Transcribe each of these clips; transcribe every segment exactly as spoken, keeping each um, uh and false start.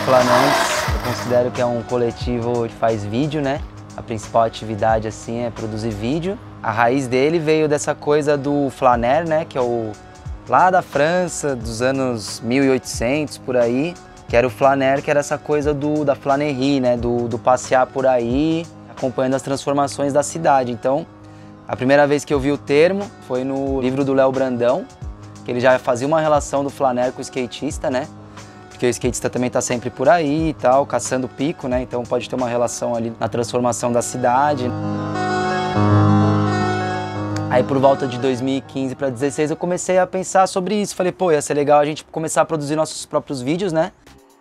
Flanantes, eu considero que é um coletivo que faz vídeo, né? A principal atividade, assim, é produzir vídeo. A raiz dele veio dessa coisa do flaner, né? Que é o lá da França, dos anos mil e oitocentos, por aí. Que era o flaner, que era essa coisa do, da flanerie, né? Do, do passear por aí, acompanhando as transformações da cidade. Então, a primeira vez que eu vi o termo foi no livro do Léo Brandão, que ele já fazia uma relação do flaner com o skatista, né? Porque o skatista também tá sempre por aí e tal, caçando pico, né? Então pode ter uma relação ali na transformação da cidade. Aí por volta de dois mil e quinze para dezesseis eu comecei a pensar sobre isso. Falei, pô, ia ser legal a gente começar a produzir nossos próprios vídeos, né?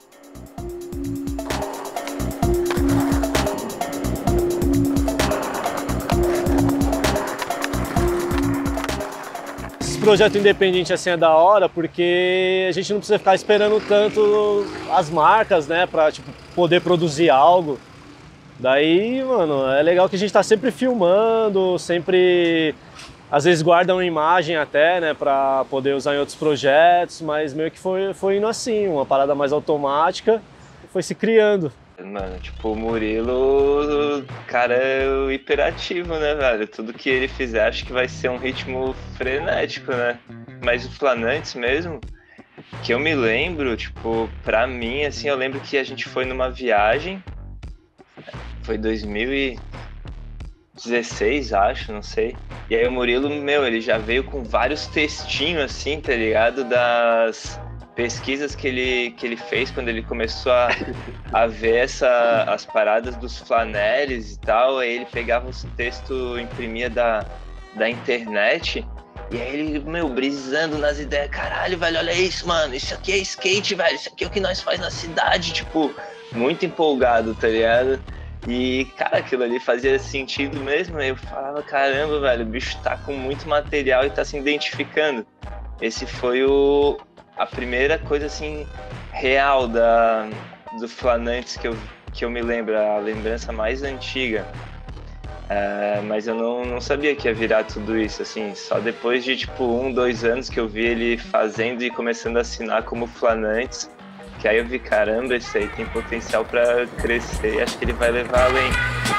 Projeto independente assim é da hora porque a gente não precisa ficar esperando tanto as marcas, né, pra tipo, poder produzir algo. Daí, mano, é legal que a gente tá sempre filmando, sempre, às vezes guarda uma imagem até, né, pra poder usar em outros projetos, mas meio que foi, foi indo assim, uma parada mais automática, foi se criando. Mano, tipo, o Murilo, cara, é o hiperativo, né, velho? Tudo que ele fizer, acho que vai ser um ritmo frenético, né? Mas o Flanantes mesmo, que eu me lembro, tipo, pra mim, assim, eu lembro que a gente foi numa viagem, foi dois mil e dezesseis, acho, não sei. E aí o Murilo, meu, ele já veio com vários textinhos, assim, tá ligado? Das pesquisas que ele, que ele fez quando ele começou a, a ver essa, as paradas dos flaneres e tal. Aí ele pegava os textos, imprimia da, da internet, e aí ele, meu, brisando nas ideias. Caralho, velho, olha isso, mano, isso aqui é skate, velho, isso aqui é o que nós faz na cidade, tipo, muito empolgado, tá ligado? E, cara, aquilo ali fazia sentido mesmo. Eu falava, caramba, velho, o bicho tá com muito material e tá se identificando. Esse foi o... a primeira coisa, assim, real da, do Flanantes que eu, que eu me lembro, a lembrança mais antiga. É, mas eu não, não sabia que ia virar tudo isso, assim, só depois de, tipo, um, dois anos que eu vi ele fazendo e começando a assinar como Flanantes, que aí eu vi, caramba, esse aí tem potencial pra crescer e acho que ele vai levar além.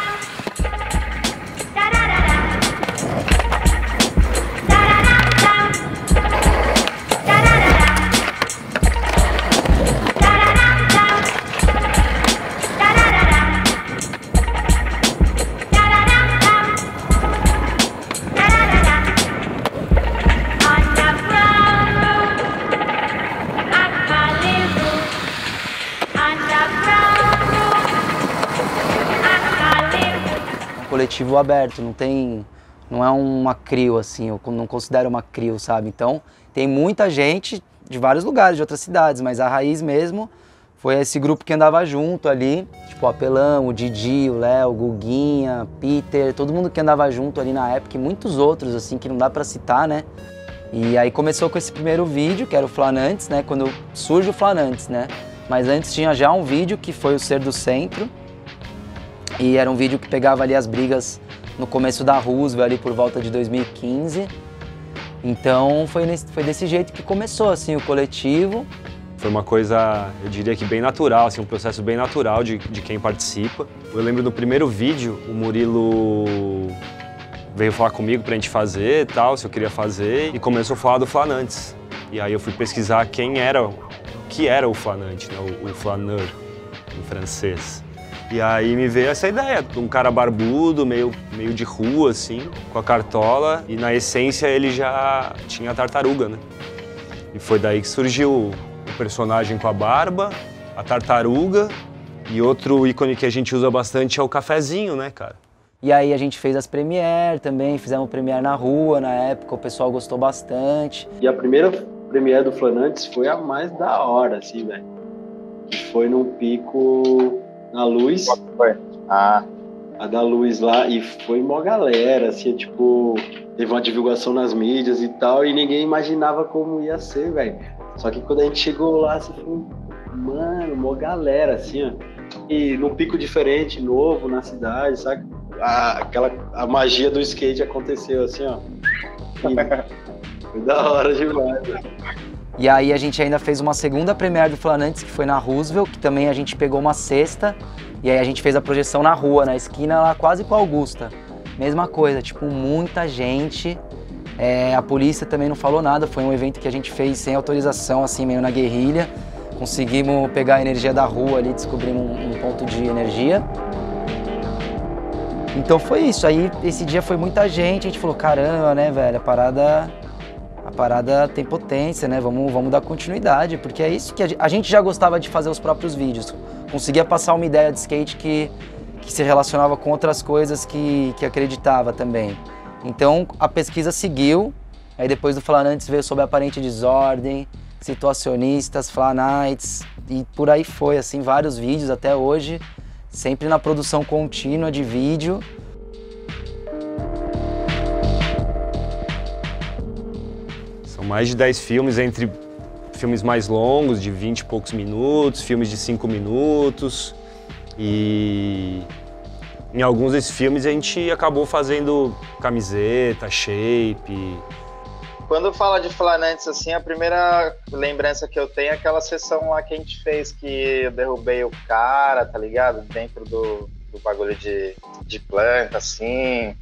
Coletivo aberto, não tem, não é uma crio assim, eu não considero uma crio, sabe? Então tem muita gente de vários lugares, de outras cidades, mas a raiz mesmo foi esse grupo que andava junto ali, tipo o Apelão, o Didi, o Léo, o Guguinha, Peter, todo mundo que andava junto ali na época e muitos outros assim que não dá pra citar, né? E aí começou com esse primeiro vídeo, que era o Flanantes, né? Quando surge o Flanantes, né? Mas antes tinha já um vídeo que foi o Ser do Centro. E era um vídeo que pegava ali as brigas no começo da Roosevelt, ali por volta de dois mil e quinze. Então foi, nesse, foi desse jeito que começou assim, o coletivo. Foi uma coisa, eu diria que bem natural, assim, um processo bem natural de, de quem participa. Eu lembro do primeiro vídeo, o Murilo veio falar comigo pra gente fazer e tal, se eu queria fazer, e começou a falar do Flanantes. E aí eu fui pesquisar quem era, o que era o Flanante, né, o, o flaneur em francês. E aí me veio essa ideia de um cara barbudo, meio, meio de rua, assim, com a cartola. E na essência ele já tinha a tartaruga, né? E foi daí que surgiu o personagem com a barba, a tartaruga. E outro ícone que a gente usa bastante é o cafezinho, né, cara? E aí a gente fez as premiere também, fizemos premiere na rua na época, o pessoal gostou bastante. E a primeira premiere do Flanantes foi a mais da hora, assim, velho. Foi num pico... na Luz, foi? Ah. A da Luz lá, e foi uma galera, assim, tipo, teve uma divulgação nas mídias e tal, e ninguém imaginava como ia ser, velho. Só que quando a gente chegou lá, assim, foi, mano, uma galera, assim, ó, e num pico diferente, novo, na cidade, sabe? A, aquela, a magia do skate aconteceu, assim, ó. E foi da hora demais, velho. E aí a gente ainda fez uma segunda premiere do Flanantes, que foi na Roosevelt, que também a gente pegou uma sexta, e aí a gente fez a projeção na rua, na esquina lá, quase com a Augusta. Mesma coisa, tipo, muita gente. É, a polícia também não falou nada, foi um evento que a gente fez sem autorização, assim, meio na guerrilha. Conseguimos pegar a energia da rua ali, descobrimos um, um ponto de energia. Então foi isso, aí esse dia foi muita gente, a gente falou, caramba, né, velho, a parada, a parada tem potência, né, vamos, vamos dar continuidade, porque é isso que a gente, a gente já gostava de fazer os próprios vídeos, conseguia passar uma ideia de skate que, que se relacionava com outras coisas que, que acreditava também. Então a pesquisa seguiu, aí depois do Flanantes veio sobre aparente desordem, situacionistas, Flanites, e por aí foi, assim, vários vídeos até hoje, sempre na produção contínua de vídeo. São mais de dez filmes, entre filmes mais longos, de vinte e poucos minutos, filmes de cinco minutos. E em alguns desses filmes a gente acabou fazendo camiseta, shape. Quando fala de Flanantes, assim, a primeira lembrança que eu tenho é aquela sessão lá que a gente fez, que eu derrubei o cara, tá ligado? Dentro do, do bagulho de, de planta, assim.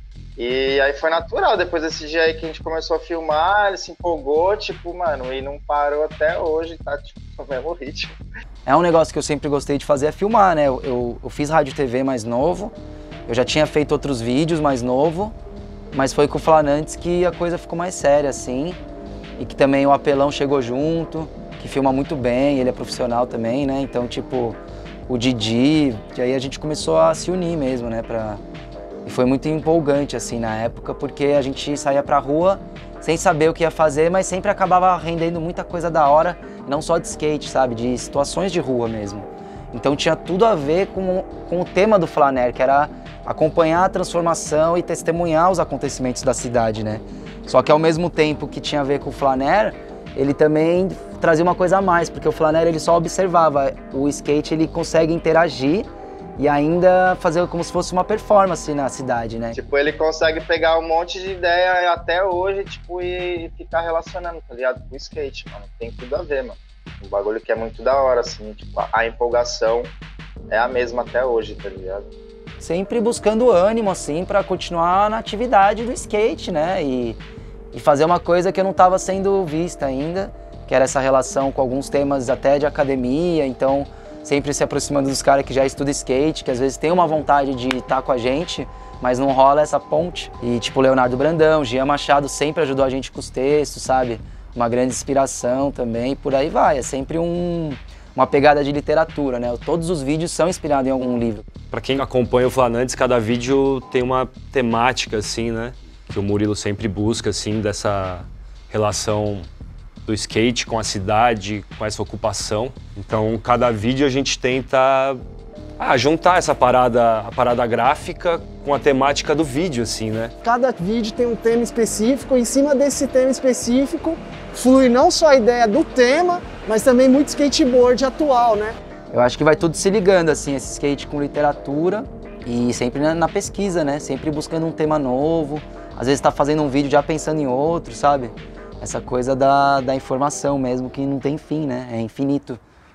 E aí foi natural, depois desse dia aí que a gente começou a filmar, ele se empolgou, tipo, mano, e não parou até hoje, tá, tipo, no mesmo ritmo. É um negócio que eu sempre gostei de fazer, é filmar, né? Eu, eu, eu fiz rádio e T V mais novo, eu já tinha feito outros vídeos mais novo, mas foi com o Flanantes que a coisa ficou mais séria, assim. E que também o Apelão chegou junto, que filma muito bem, ele é profissional também, né? Então, tipo, o Didi, que aí a gente começou a se unir mesmo, né? Pra... E foi muito empolgante, assim, na época, porque a gente saía pra rua sem saber o que ia fazer, mas sempre acabava rendendo muita coisa da hora, não só de skate, sabe? De situações de rua mesmo. Então tinha tudo a ver com, com o tema do Flaner, que era acompanhar a transformação e testemunhar os acontecimentos da cidade, né? Só que ao mesmo tempo que tinha a ver com o Flaner, ele também trazia uma coisa a mais, porque o Flaner ele só observava, o skate ele consegue interagir e ainda fazer como se fosse uma performance na cidade, né? Tipo, ele consegue pegar um monte de ideia até hoje, tipo, e ficar relacionando, tá ligado? Com o skate, mano. Tem tudo a ver, mano. Um bagulho que é muito da hora, assim, tipo, a empolgação é a mesma até hoje, tá ligado? Sempre buscando ânimo, assim, pra continuar na atividade do skate, né? E, e fazer uma coisa que não estava sendo vista ainda, que era essa relação com alguns temas até de academia, então sempre se aproximando dos caras que já estudam skate, que às vezes tem uma vontade de estar com a gente, mas não rola essa ponte. E tipo, Leonardo Brandão, Gia Machado sempre ajudou a gente com os textos, sabe? Uma grande inspiração também, e por aí vai. É sempre um, uma pegada de literatura, né? Todos os vídeos são inspirados em algum livro. Para quem acompanha o Flanantes, cada vídeo tem uma temática, assim, né? Que o Murilo sempre busca, assim, dessa relação do skate com a cidade, com essa ocupação. Então, cada vídeo a gente tenta ah, juntar essa parada, a parada gráfica com a temática do vídeo, assim, né? Cada vídeo tem um tema específico, e em cima desse tema específico flui não só a ideia do tema, mas também muito skateboard atual, né? Eu acho que vai tudo se ligando, assim, esse skate com literatura e sempre na, na pesquisa, né? Sempre buscando um tema novo, às vezes tá fazendo um vídeo já pensando em outro, sabe? Essa coisa da, da informação mesmo, que não tem fim, né? É infinito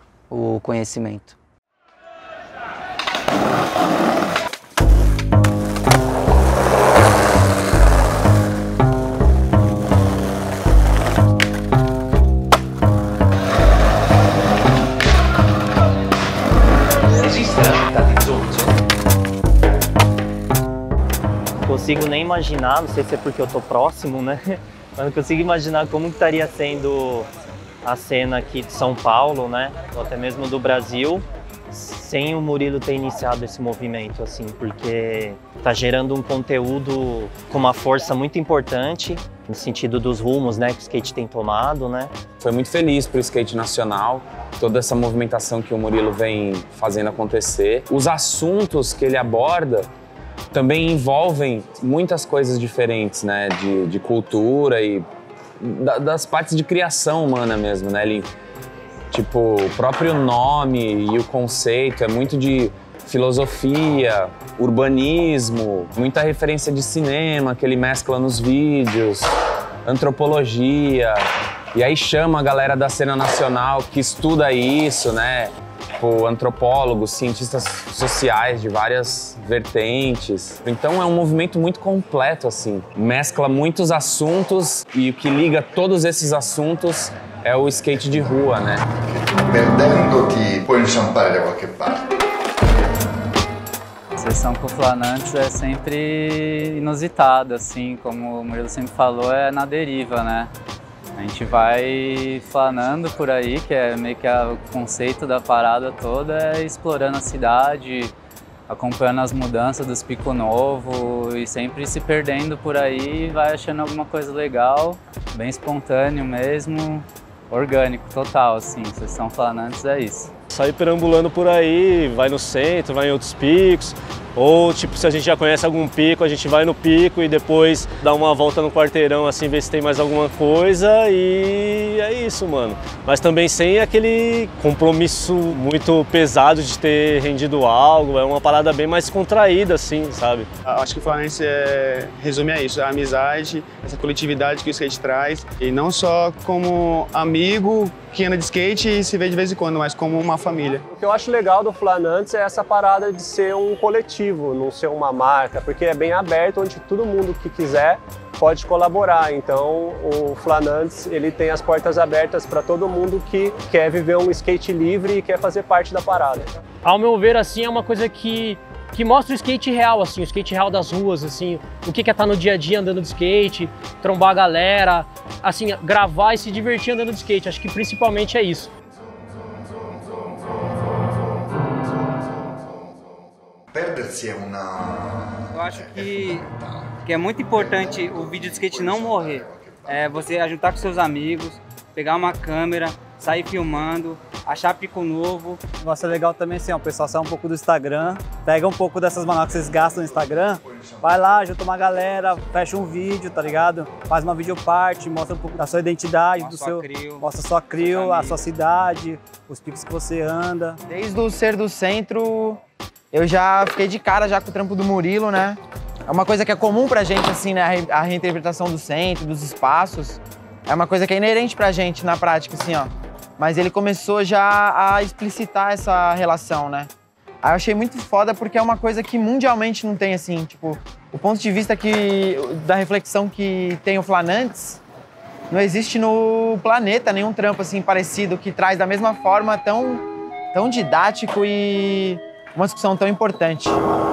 o conhecimento. Consigo nem imaginar, não sei se é porque eu tô próximo, né? Mas não consigo imaginar como estaria sendo a cena aqui de São Paulo, né? Ou até mesmo do Brasil, sem o Murilo ter iniciado esse movimento, assim, porque tá gerando um conteúdo com uma força muito importante no sentido dos rumos, né, que o skate tem tomado, né? Foi muito feliz pro skate nacional, toda essa movimentação que o Murilo vem fazendo acontecer. Os assuntos que ele aborda também envolvem muitas coisas diferentes, né, de, de cultura e da, das partes de criação humana mesmo, né? Ele, tipo, o próprio nome e o conceito é muito de filosofia, urbanismo, muita referência de cinema que ele mescla nos vídeos, antropologia, E aí chama a galera da cena nacional que estuda isso, né? Tipo, antropólogos, cientistas sociais de várias vertentes. Então é um movimento muito completo, assim. Mescla muitos assuntos e o que liga todos esses assuntos é o skate de rua, né? Perdendo-te, puoi inciampare da qualche parte. A sessão com o Flanantes é sempre inusitada, assim, como o Murilo sempre falou, é na deriva, né? A gente vai flanando por aí, que é meio que a, o conceito da parada toda, é explorando a cidade, acompanhando as mudanças dos Pico Novo e sempre se perdendo por aí, vai achando alguma coisa legal, bem espontâneo mesmo, orgânico, total, assim. Sessão Flanantes é isso. Sair perambulando por aí, vai no centro, vai em outros picos, ou tipo, se a gente já conhece algum pico, a gente vai no pico e depois dá uma volta no quarteirão, assim, ver se tem mais alguma coisa, e é isso, mano. Mas também sem aquele compromisso muito pesado de ter rendido algo, é uma parada bem mais contraída, assim, sabe? Acho que o Flanantes é, resume a isso, a amizade, essa coletividade que o skate traz, e não só como amigo que anda de skate e se vê de vez em quando, mas como uma família. O que eu acho legal do Flanantes é essa parada de ser um coletivo, não ser uma marca, porque é bem aberto, onde todo mundo que quiser pode colaborar. Então o Flanantes, ele tem as portas abertas para todo mundo que quer viver um skate livre e quer fazer parte da parada. Ao meu ver, assim, é uma coisa que que mostra o skate real, assim, o skate real das ruas, assim, o que é estar no dia a dia andando de skate, trombar a galera, assim, gravar e se divertir andando de skate. Acho que principalmente é isso. Perdersi é uma... Eu acho que, que é muito importante o vídeo de skate não morrer. É você juntar com seus amigos, pegar uma câmera, sair filmando, achar pico novo. O negócio é legal também assim, ó, o pessoal sai um pouco do Instagram, pega um pouco dessas manobras que vocês gastam no Instagram, vai lá, junta uma galera, fecha um vídeo, tá ligado? Faz uma videoparte, mostra um pouco da sua identidade, mostra do seu, crew, mostra sua crew, a sua cidade, os picos que você anda. Desde o Ser do Centro, eu já fiquei de cara já com o trampo do Murilo, né? É uma coisa que é comum pra gente, assim, né? A reinterpretação do centro, dos espaços. É uma coisa que é inerente pra gente na prática, assim, ó. Mas ele começou já a explicitar essa relação, né? Aí eu achei muito foda porque é uma coisa que mundialmente não tem, assim, tipo, o ponto de vista que, da reflexão que tem o Flanantes, não existe no planeta nenhum trampo, assim, parecido, que traz da mesma forma tão, tão didático e uma discussão tão importante.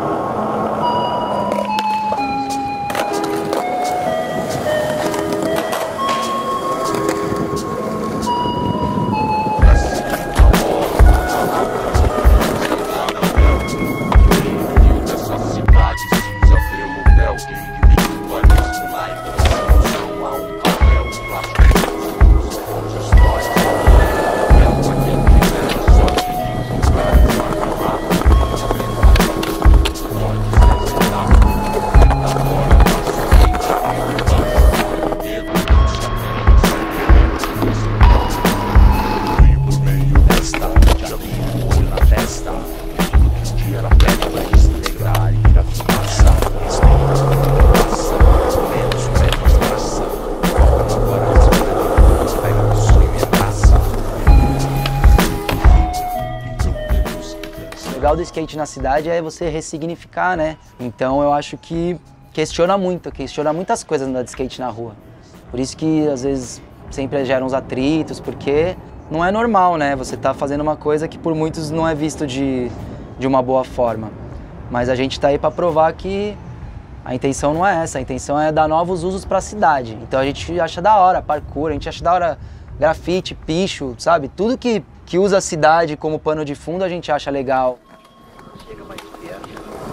O legal do skate na cidade é você ressignificar, né? Então eu acho que questiona muito, questiona muitas coisas andar de skate na rua. Por isso que às vezes sempre gera uns atritos, porque não é normal, né? Você tá fazendo uma coisa que por muitos não é visto de, de uma boa forma. Mas a gente tá aí para provar que a intenção não é essa, a intenção é dar novos usos para a cidade. Então a gente acha da hora parkour, a gente acha da hora grafite, picho, sabe? Tudo que, que usa a cidade como pano de fundo a gente acha legal. Chega mais perto.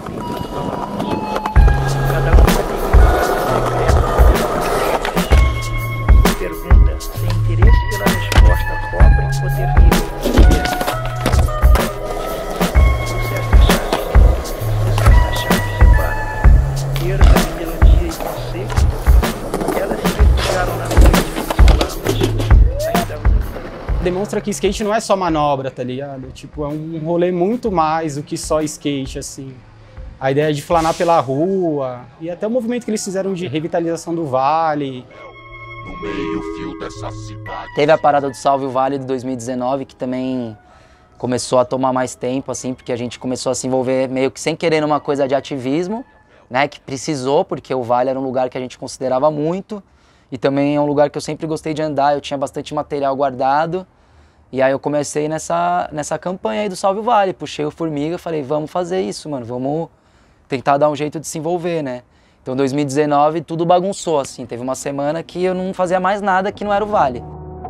Pergunta sem interesse pela resposta pobre ou terrível. Você acha a chave separa perda, melodia e conceito. Elas se refugiaram na noite ainda. Demonstra que skate não é só manobra, tá ligado? Tipo, é um rolê muito mais do que só skate, assim. A ideia de flanar pela rua e até o movimento que eles fizeram de revitalização do vale. no meio-fio dessa cidade. Teve a parada do Salve o Vale de dois mil e dezenove, que também começou a tomar mais tempo, assim, porque a gente começou a se envolver meio que sem querer numa coisa de ativismo, né, que precisou, porque o Vale era um lugar que a gente considerava muito, e também é um lugar que eu sempre gostei de andar, eu tinha bastante material guardado, e aí eu comecei nessa, nessa campanha aí do Salve o Vale, puxei o Formiga, falei, vamos fazer isso, mano, vamos tentar dar um jeito de se envolver, né. Então, em dois mil e dezenove, tudo bagunçou, assim, teve uma semana que eu não fazia mais nada que não era o Vale.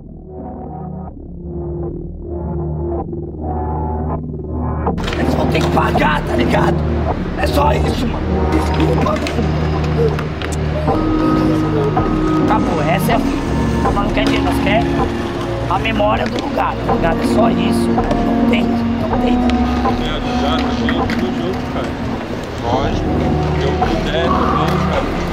Eles vão ter que pagar, tá ligado? É só isso, mano. Desculpa. Acabou, essa é a fita. Nós não quer dinheiro, nós quer a memória do lugar, tá ligado? É só isso. Não tem, não tem. Me ajudar a gente do jogo, cara. Lógico, que eu puder também, cara.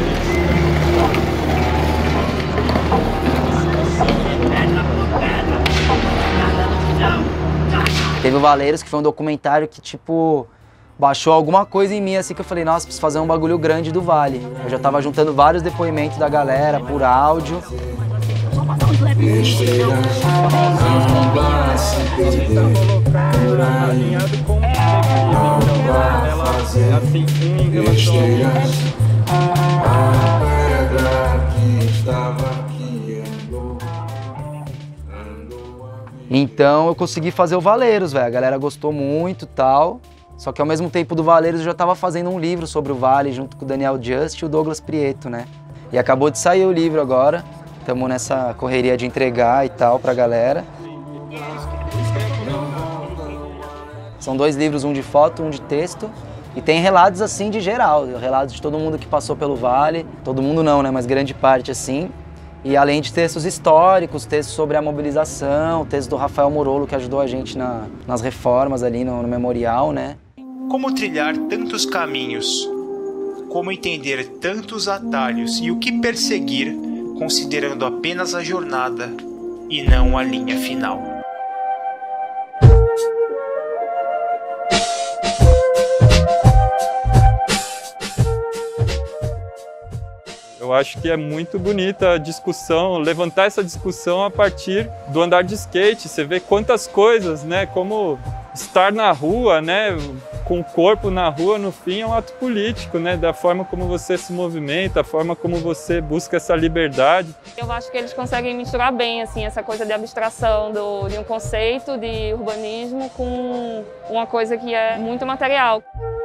Teve o Valeiros, que foi um documentário que, tipo, baixou alguma coisa em mim, assim, que eu falei, nossa, preciso fazer um bagulho grande do Vale. Eu já tava juntando vários depoimentos da galera por áudio. Então eu consegui fazer o Valeiros, velho. A galera gostou muito e tal. Só que ao mesmo tempo do Valeiros eu já tava fazendo um livro sobre o Vale junto com o Daniel Just e o Douglas Prieto, né? E acabou de sair o livro agora. Estamos nessa correria de entregar e tal pra galera. São dois livros, um de foto, um de texto. E tem relatos assim de geral, relatos de todo mundo que passou pelo Vale. Todo mundo não, né? Mas grande parte assim. E além de textos históricos, textos sobre a mobilização, texto do Rafael Morolo, que ajudou a gente na, nas reformas ali no, no memorial, né? Como trilhar tantos caminhos? Como entender tantos atalhos e o que perseguir, considerando apenas a jornada e não a linha final? Eu acho que é muito bonita a discussão, levantar essa discussão a partir do andar de skate. Você vê quantas coisas, né? Como estar na rua, né? Com o corpo na rua, no fim, é um ato político, né? Da forma como você se movimenta, a forma como você busca essa liberdade. Eu acho que eles conseguem misturar bem, assim, essa coisa de abstração do, de um conceito de urbanismo com uma coisa que é muito material.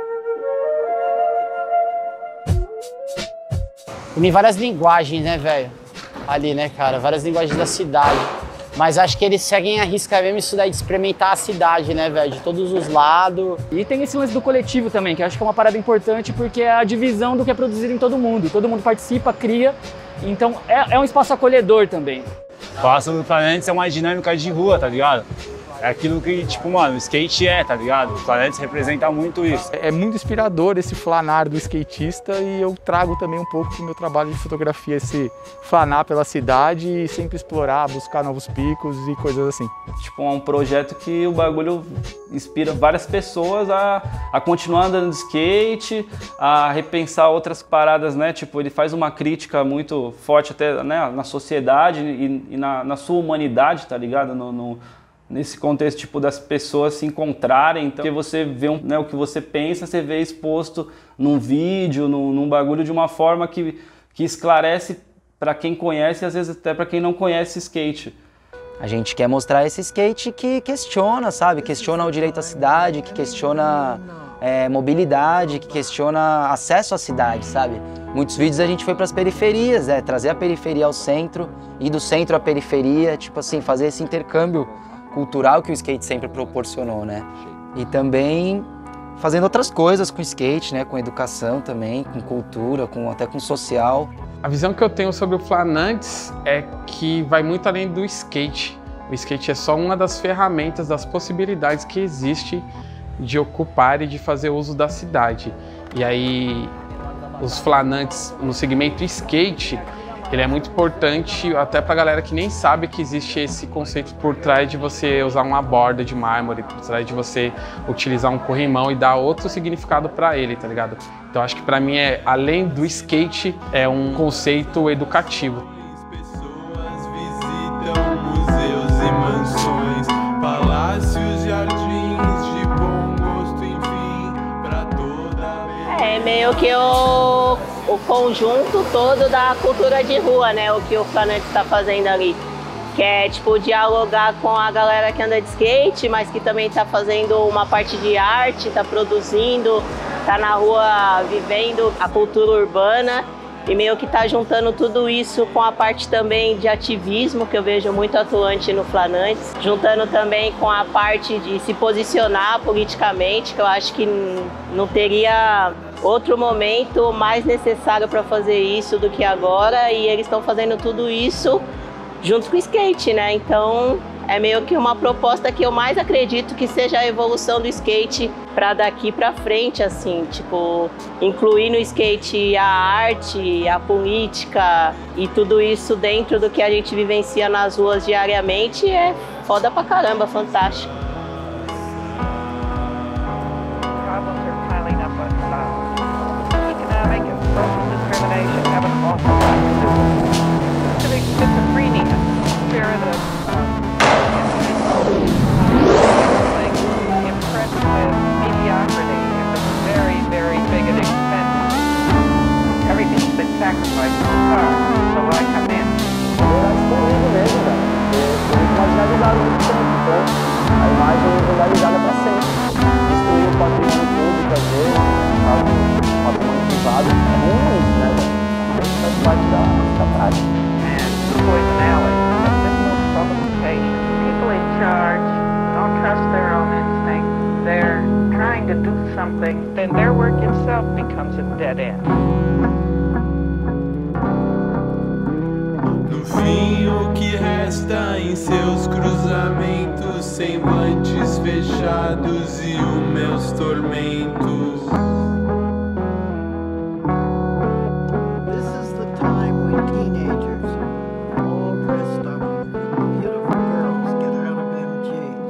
Tem várias linguagens, né, velho? Ali, né, cara? Várias linguagens da cidade. Mas acho que eles seguem a risca mesmo isso daí de experimentar a cidade, né, velho? De todos os lados. E tem esse lance do coletivo também, que eu acho que é uma parada importante porque é a divisão do que é produzido em todo mundo. Todo mundo participa, cria. Então é, é um espaço acolhedor também. O Passo do Planetes é uma dinâmica de rua, tá ligado? É aquilo que, tipo, mano, o skate é, tá ligado? O Planetes representa muito isso. É muito inspirador esse flanar do skatista e eu trago também um pouco do meu trabalho de fotografia, esse flanar pela cidade e sempre explorar, buscar novos picos e coisas assim. Tipo, é um projeto que o bagulho inspira várias pessoas a, a continuar andando de skate, a repensar outras paradas, né? Tipo, ele faz uma crítica muito forte até, né, na sociedade e, e na, na sua humanidade, tá ligado? No, no, nesse contexto, tipo, das pessoas se encontrarem, então, porque você vê um, né, o que você pensa, você vê exposto num vídeo, num, num bagulho de uma forma que, que esclarece para quem conhece e às vezes até para quem não conhece skate. A gente quer mostrar esse skate que questiona, sabe? Questiona o direito à cidade, que questiona é, mobilidade, que questiona acesso à cidade, sabe? Muitos vídeos a gente foi para as periferias, é, trazer a periferia ao centro, ir do centro à periferia, tipo assim, fazer esse intercâmbio cultural que o skate sempre proporcionou, né? E também fazendo outras coisas com o skate, né? Com educação também, com cultura, com, até com social. A visão que eu tenho sobre o Flanantes é que vai muito além do skate. O skate é só uma das ferramentas, das possibilidades que existe de ocupar e de fazer uso da cidade. E aí, os Flanantes no segmento skate, ele é muito importante até pra galera que nem sabe que existe esse conceito por trás de você usar uma borda de mármore, por trás de você utilizar um corrimão e dar outro significado pra ele, tá ligado? Então acho que pra mim, é, além do skate, é um conceito educativo. meio que o, o conjunto todo da cultura de rua, né? O que o Flanantes está fazendo ali. Que é, tipo, dialogar com a galera que anda de skate, mas que também está fazendo uma parte de arte, está produzindo, está na rua vivendo a cultura urbana. E meio que tá juntando tudo isso com a parte também de ativismo, que eu vejo muito atuante no Flanantes, juntando também com a parte de se posicionar politicamente, que eu acho que não teria outro momento mais necessário para fazer isso do que agora, e eles estão fazendo tudo isso junto com o skate, né? Então é meio que uma proposta que eu mais acredito que seja a evolução do skate para daqui para frente, assim, tipo, incluir no skate a arte, a política e tudo isso dentro do que a gente vivencia nas ruas diariamente é foda pra caramba, fantástico. Everything's been sacrificed so far, so I come in. Comigo mesmo, velho. Porque foi marginalizado muito tempo, então a imagem é vandalizada pra sempre. Destruir o patrimônio público, às vezes, o patrimônio privado, é ruim isso, né, velho? Isso faz parte da, da prática. And the poison alley, there's no publication. People in charge don't trust their own instinct. They're trying to do something, then their work itself becomes a dead end. No fim, o que resta em seus cruzamentos, semblantes fechados e os meus tormentos. This is the time when teenagers, all dressed up, beautiful girls get out of M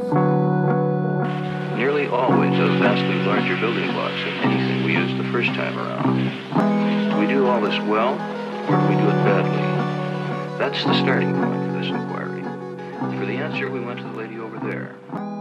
Gs. Nearly always have vastly larger building blocks than anything we used the first time around. Do we do all this well, or do we do it badly? That's the starting point for this inquiry. For the answer, we went to the lady over there.